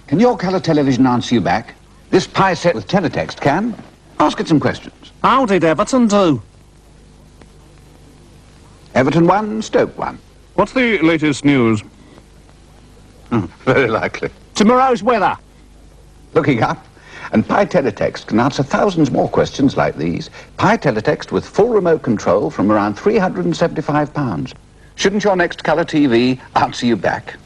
Can your colour television answer you back? This PYE set with teletext can. Ask it some questions. How did Everton do? Everton 1, Stoke 1. What's the latest news? Very likely. Tomorrow's weather. Looking up. And PYE teletext can answer thousands more questions like these. PYE teletext with full remote control from around £375. Shouldn't your next colour TV answer you back?